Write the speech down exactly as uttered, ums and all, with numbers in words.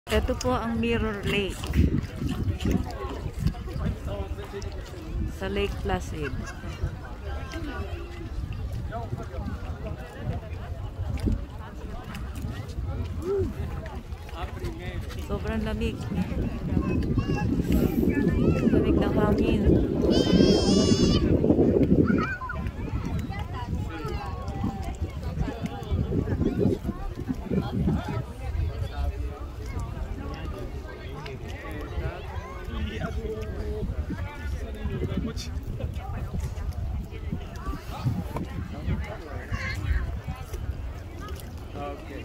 Ito po ang Mirror Lake sa Lake Placid. Sobrang lamig. Lamig ng hangin. Okay.